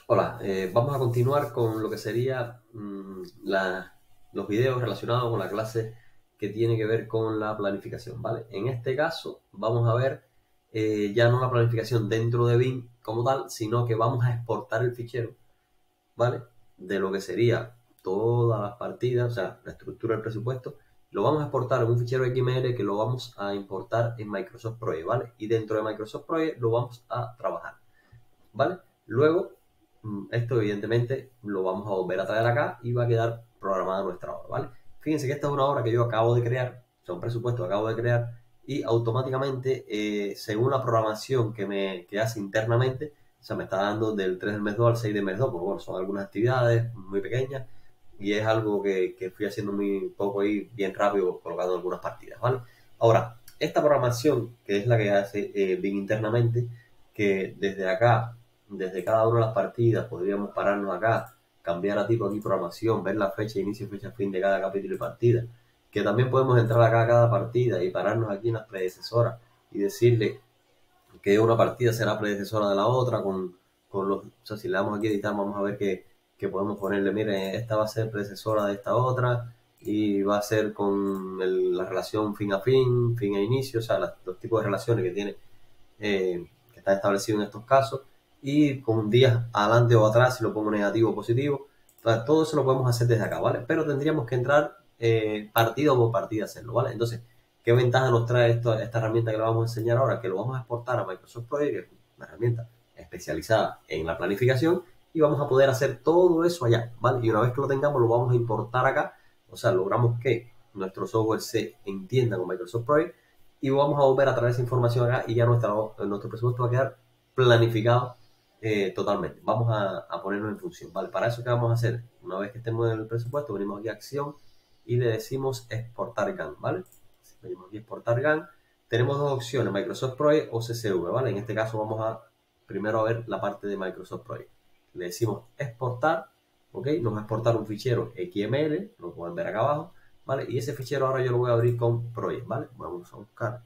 Hola, vamos a continuar con lo que sería los videos relacionados con la clase que tiene que ver con la planificación, ¿vale? En este caso vamos a ver ya no la planificación dentro de BIM como tal, sino que vamos a exportar el fichero, ¿vale? De lo que sería todas las partidas, o sea, la estructura del presupuesto, lo vamos a exportar en un fichero XML que lo vamos a importar en Microsoft Project, ¿vale? Y dentro de Microsoft Project lo vamos a trabajar. ¿Vale? Luego, esto evidentemente lo vamos a volver a traer acá y va a quedar programada nuestra obra, ¿vale? Fíjense que esta es una obra que yo acabo de crear, o sea, un presupuesto que acabo de crear y automáticamente, según la programación que hace internamente, o sea, me está dando del 3 del mes 2 al 6 del mes 2, porque bueno, son algunas actividades muy pequeñas y es algo que fui haciendo muy poco y bien rápido colocando algunas partidas, ¿vale? Ahora, esta programación, que es la que hace bien internamente, que desde acá, desde cada una de las partidas, podríamos pararnos acá, cambiar a tipo aquí programación, ver la fecha de inicio y fecha fin de cada capítulo y partida, que también podemos entrar acá a cada partida y pararnos aquí en las predecesoras y decirle que una partida será predecesora de la otra con los, o sea, si le damos aquí a editar, vamos a ver que podemos ponerle, mire, esta va a ser predecesora de esta otra y va a ser con la relación fin a fin a inicio, o sea, los tipos de relaciones que tiene que está establecido en estos casos, y con días adelante o atrás, si lo pongo negativo o positivo. Entonces, todo eso lo podemos hacer desde acá, ¿vale? Pero tendríamos que entrar partida por partida a hacerlo, ¿vale? Entonces, ¿qué ventaja nos trae esta herramienta que le vamos a enseñar ahora? Que lo vamos a exportar a Microsoft Project, que es una herramienta especializada en la planificación, y vamos a poder hacer todo eso allá, ¿vale? Y una vez que lo tengamos, lo vamos a importar acá, o sea, logramos que nuestro software se entienda con Microsoft Project y vamos a volver a traer esa información acá y ya nuestro presupuesto va a quedar planificado totalmente. Vamos a ponernos en función, ¿vale? Para eso, ¿qué vamos a hacer? Una vez que estemos en el presupuesto, venimos aquí a acción y le decimos exportar GAN, ¿vale? Venimos aquí a exportar GAN. Tenemos dos opciones, Microsoft Project o CSV, ¿vale? En este caso vamos a primero a ver la parte de Microsoft Project. Le decimos exportar, ¿ok? Nos va a exportar un fichero XML, lo pueden ver acá abajo, ¿vale? Y ese fichero ahora yo lo voy a abrir con Project, ¿vale? Vamos a buscar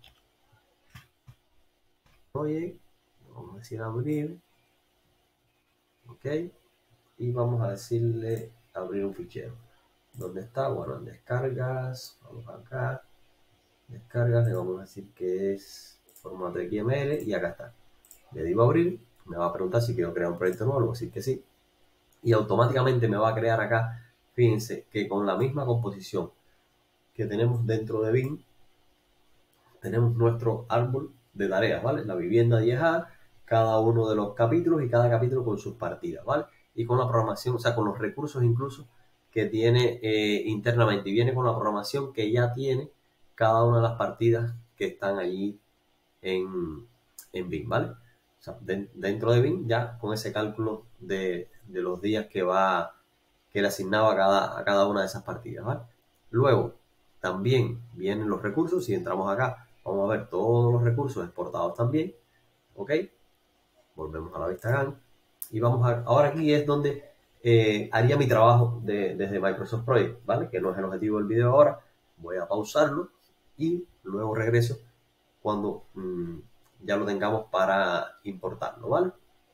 Project, vamos a decir abrir, ¿ok? Y vamos a decirle abrir un fichero. ¿Dónde está? Bueno, en descargas, vamos acá, descargas, le vamos a decir que es formato XML y acá está. Le digo abrir, me va a preguntar si quiero crear un proyecto nuevo, le voy a decir que sí. Y automáticamente me va a crear acá, fíjense que con la misma composición que tenemos dentro de BIM, tenemos nuestro árbol de tareas, ¿vale? La vivienda 10A, cada uno de los capítulos y cada capítulo con sus partidas, ¿vale? Y con la programación, o sea, con los recursos incluso que tiene internamente. Y viene con la programación que ya tiene cada una de las partidas que están allí en BIM, ¿vale? O sea, dentro de BIM ya con ese cálculo de los días que le asignaba a cada una de esas partidas, ¿vale? Luego, también vienen los recursos, si entramos acá, vamos a ver todos los recursos exportados también, ¿ok? Volvemos a la vista GAN y vamos a, ahora aquí es donde haría mi trabajo desde Microsoft Project, ¿vale? Que no es el objetivo del video ahora, voy a pausarlo y luego regreso cuando ya lo tengamos para importarlo, ¿vale?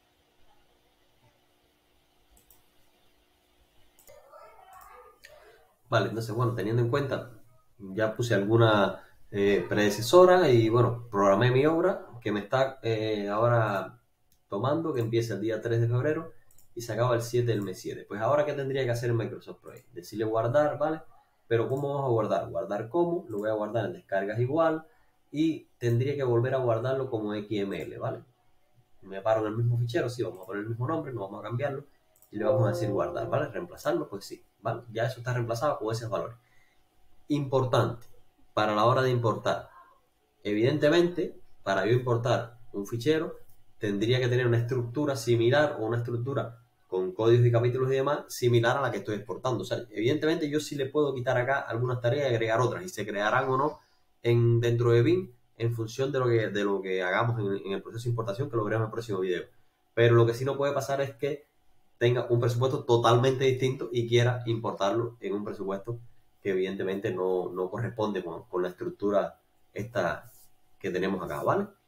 Vale, entonces, bueno, teniendo en cuenta, ya puse alguna predecesora y, bueno, programé mi obra que me está ahora tomando, que empieza el día 3 de febrero y se acaba el 7 del mes 7. Pues ahora, ¿qué tendría que hacer en Microsoft Project? Decirle guardar, ¿vale? Pero ¿cómo vamos a guardar? ¿Guardar cómo? Lo voy a guardar en descargas igual y tendría que volver a guardarlo como XML, ¿vale? Me paro en el mismo fichero, sí, vamos a poner el mismo nombre, no vamos a cambiarlo y le vamos a decir guardar, ¿vale? Reemplazarlo, pues sí, ¿vale? Ya eso está reemplazado con esos valores. Importante, para la hora de importar, evidentemente, para yo importar un fichero, tendría que tener una estructura similar o una estructura con códigos y capítulos y demás similar a la que estoy exportando. O sea, evidentemente yo sí le puedo quitar acá algunas tareas y agregar otras y se crearán o no dentro de BIM en función de lo que hagamos en el proceso de importación, que lo veremos en el próximo video. Pero lo que sí no puede pasar es que tenga un presupuesto totalmente distinto y quiera importarlo en un presupuesto que evidentemente no corresponde con la estructura esta que tenemos acá, ¿vale?